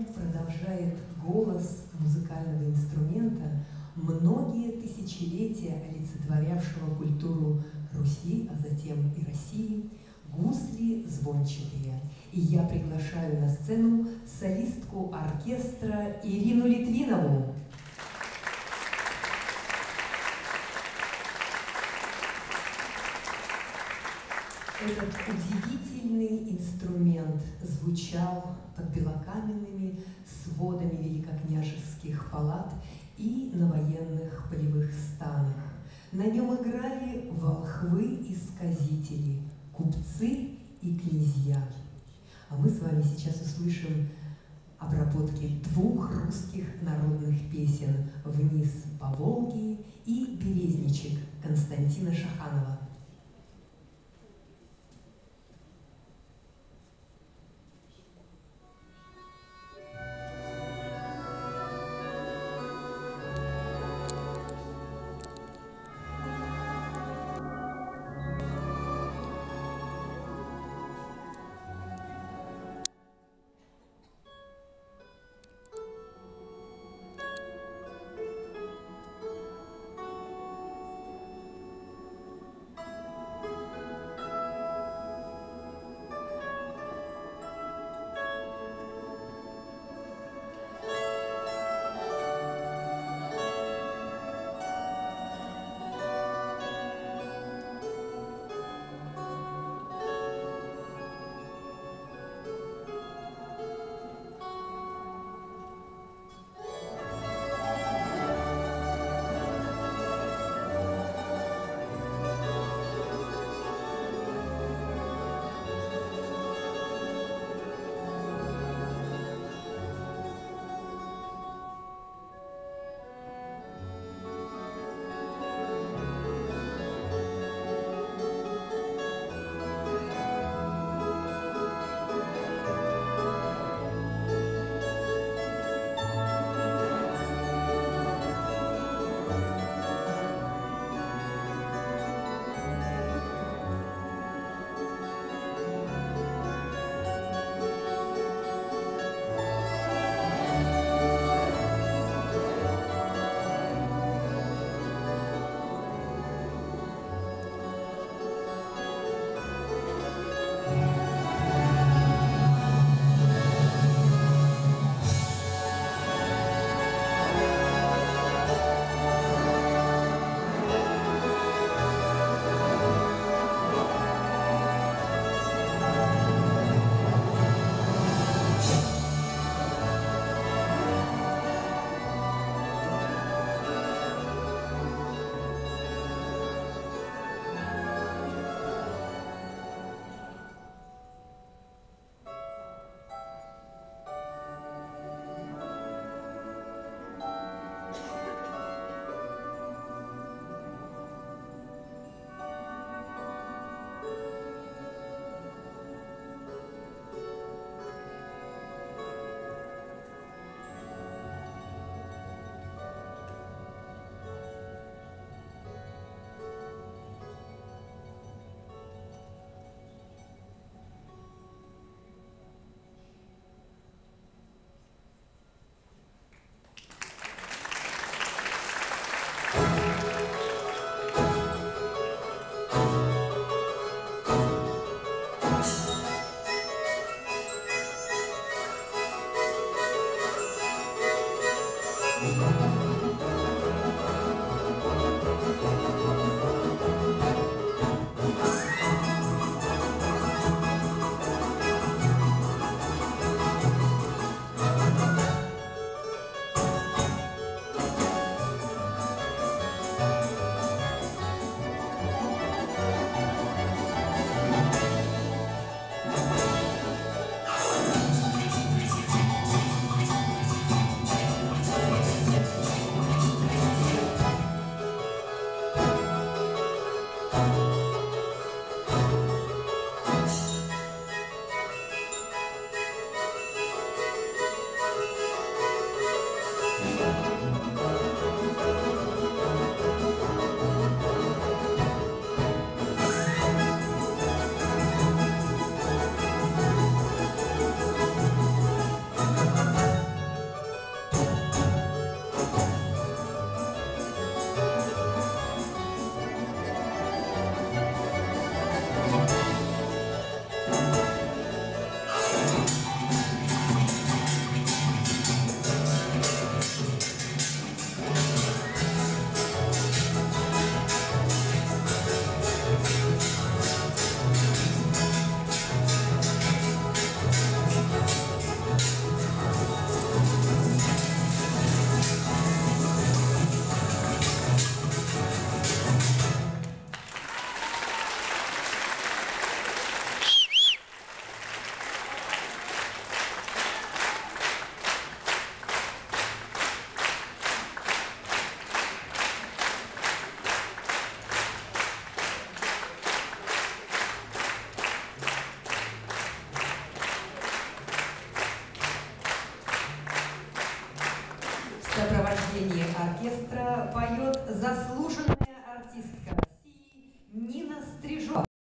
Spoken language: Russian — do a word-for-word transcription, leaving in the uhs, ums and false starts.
продолжает голос музыкального инструмента, многие тысячелетия олицетворявшего культуру Руси, а затем и России, гусли звончатые. И я приглашаю на сцену солистку оркестра Ирину Литвинову. Этот удивительный инструмент звучал под белокаменными сводами великокняжеских палат и на военных полевых станах. На нем играли волхвы и сказители, купцы и князья. А мы с вами сейчас услышим обработки двух русских народных песен «Вниз по Волге» и «Березничек» Константина Шаханова. сопровождении оркестра поет заслуженная артистка